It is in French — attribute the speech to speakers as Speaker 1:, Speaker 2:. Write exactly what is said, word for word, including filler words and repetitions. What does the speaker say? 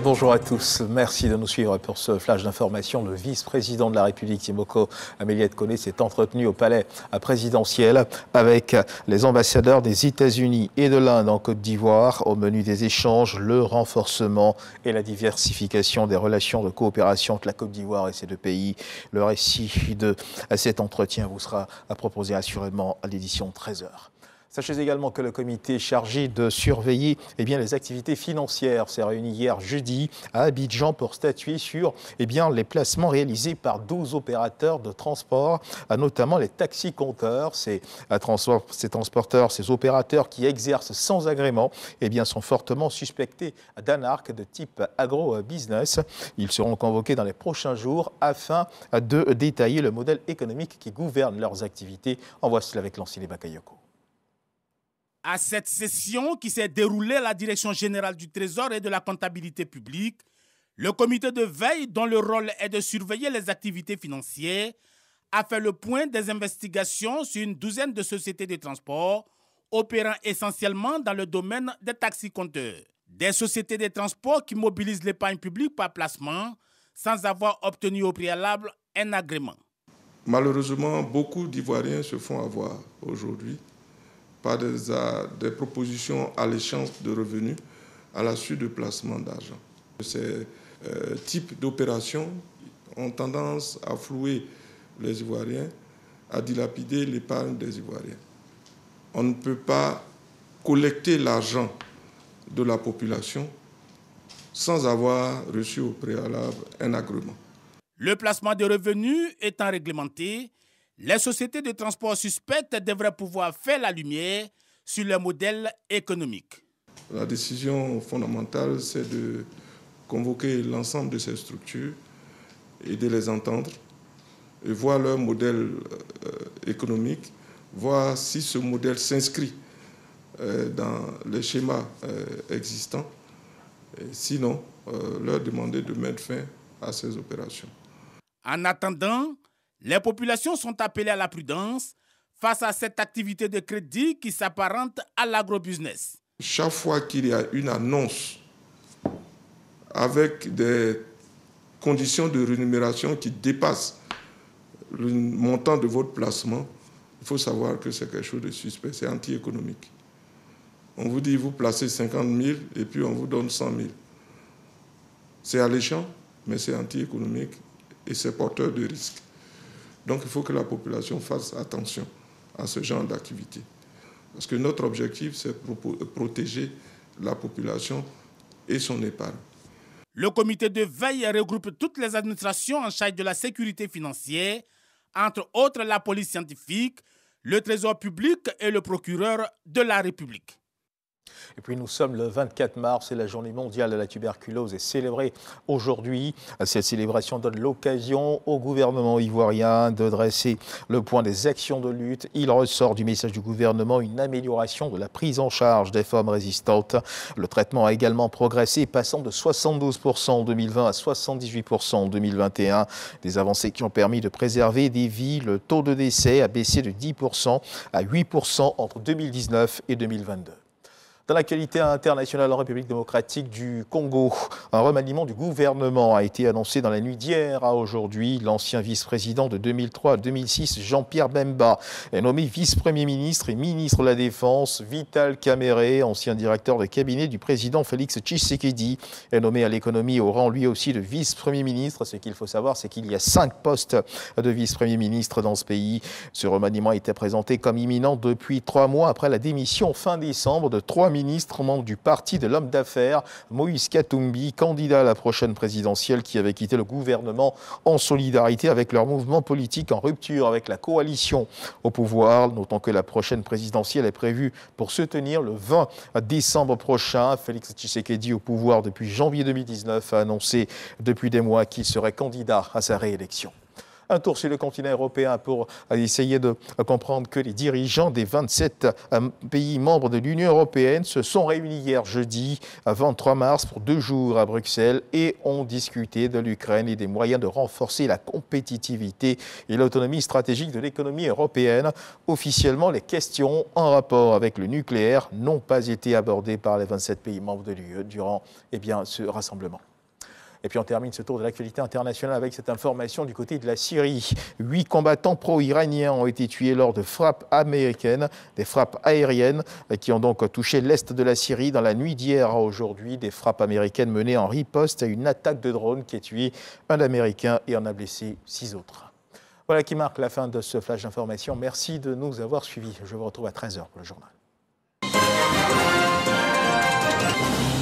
Speaker 1: Bonjour à tous, merci de nous suivre pour ce flash d'information. Le vice-président de la République, Timoko Améliette Kone, s'est entretenu au palais présidentiel avec les ambassadeurs des États-Unis et de l'Inde en Côte d'Ivoire. Au menu des échanges, le renforcement et la diversification des relations de coopération entre la Côte d'Ivoire et ces deux pays. Le récit de cet entretien vous sera proposé assurément à l'édition treize heures. Sachez également que le comité chargé de surveiller eh bien, les activités financières s'est réuni hier jeudi à Abidjan pour statuer sur eh bien, les placements réalisés par douze opérateurs de transport, notamment les taxis-compteurs. Ces, ces transporteurs, ces opérateurs qui exercent sans agrément eh bien, sont fortement suspectés d'un arc de type agro-business. Ils seront convoqués dans les prochains jours afin de détailler le modèle économique qui gouverne leurs activités. En voici avec Lancine Bakayoko.
Speaker 2: À cette session qui s'est déroulée à la Direction générale du Trésor et de la comptabilité publique, le comité de veille, dont le rôle est de surveiller les activités financières, a fait le point des investigations sur une douzaine de sociétés de transport opérant essentiellement dans le domaine des taxis-compteurs. Des sociétés de transport qui mobilisent l'épargne publique par placement sans avoir obtenu au préalable un agrément.
Speaker 3: Malheureusement, beaucoup d'Ivoiriens se font avoir aujourd'hui par des, des propositions alléchantes de revenus à la suite de placements d'argent. Ces euh, types d'opérations ont tendance à flouer les Ivoiriens, à dilapider l'épargne des Ivoiriens. On ne peut pas collecter l'argent de la population sans avoir reçu au préalable un agrément.
Speaker 2: Le placement de revenus étant réglementé, les sociétés de transport suspectes devraient pouvoir faire la lumière sur le modèle économique.
Speaker 3: La décision fondamentale, c'est de convoquer l'ensemble de ces structures et de les entendre et voir leur modèle euh, économique, voir si ce modèle s'inscrit euh, dans les schémas euh, existants. Et sinon, euh, leur demander de mettre fin à ces opérations.
Speaker 2: En attendant, les populations sont appelées à la prudence face à cette activité de crédit qui s'apparente à l'agrobusiness.
Speaker 3: Chaque fois qu'il y a une annonce avec des conditions de rémunération qui dépassent le montant de votre placement, il faut savoir que c'est quelque chose de suspect, c'est anti-économique. On vous dit, vous placez cinquante mille et puis on vous donne cent mille. C'est alléchant, mais c'est anti-économique et c'est porteur de risques. Donc il faut que la population fasse attention à ce genre d'activité. Parce que notre objectif, c'est de protéger la population et son épargne.
Speaker 2: Le comité de veille regroupe toutes les administrations en charge de la sécurité financière, entre autres la police scientifique, le Trésor public et le procureur de la République.
Speaker 1: Et puis nous sommes le vingt-quatre mars, c'est la journée mondiale de la tuberculose est célébrée aujourd'hui. Cette célébration donne l'occasion au gouvernement ivoirien de dresser le point des actions de lutte. Il ressort du message du gouvernement une amélioration de la prise en charge des femmes résistantes. Le traitement a également progressé, passant de soixante-douze pour cent en deux mille vingt à soixante-dix-huit pour cent en deux mille vingt et un. Des avancées qui ont permis de préserver des vies. Le taux de décès a baissé de dix pour cent à huit pour cent entre deux mille dix-neuf et deux mille vingt-deux. Dans l'actualité internationale en République démocratique du Congo, un remaniement du gouvernement a été annoncé dans la nuit d'hier à aujourd'hui. L'ancien vice-président de deux mille trois à deux mille six, Jean-Pierre Bemba, est nommé vice-premier ministre et ministre de la Défense. Vital Kamerhe, ancien directeur de cabinet du président Félix Tshisekedi, est nommé à l'économie au rang lui aussi de vice-premier ministre. Ce qu'il faut savoir, c'est qu'il y a cinq postes de vice-premier ministre dans ce pays. Ce remaniement a été présenté comme imminent depuis trois mois après la démission fin décembre de trois ministre, membre du parti de l'homme d'affaires, Moïse Katumbi, candidat à la prochaine présidentielle, qui avait quitté le gouvernement en solidarité avec leur mouvement politique en rupture avec la coalition au pouvoir. Notons que la prochaine présidentielle est prévue pour se tenir le vingt décembre prochain. Félix Tshisekedi, au pouvoir depuis janvier deux mille dix-neuf, a annoncé depuis des mois qu'il serait candidat à sa réélection. Un tour sur le continent européen pour essayer de comprendre que les dirigeants des vingt-sept pays membres de l'Union européenne se sont réunis hier jeudi, vingt-trois mars, pour deux jours à Bruxelles et ont discuté de l'Ukraine et des moyens de renforcer la compétitivité et l'autonomie stratégique de l'économie européenne. Officiellement, les questions en rapport avec le nucléaire n'ont pas été abordées par les vingt-sept pays membres de l'U E durant eh bien, ce rassemblement. Et puis on termine ce tour de l'actualité internationale avec cette information du côté de la Syrie. Huit combattants pro-iraniens ont été tués lors de frappes américaines, des frappes aériennes qui ont donc touché l'est de la Syrie dans la nuit d'hier à aujourd'hui. Des frappes américaines menées en riposte à une attaque de drone qui a tué un Américain et en a blessé six autres. Voilà qui marque la fin de ce flash d'information. Merci de nous avoir suivis. Je vous retrouve à treize heures pour le journal.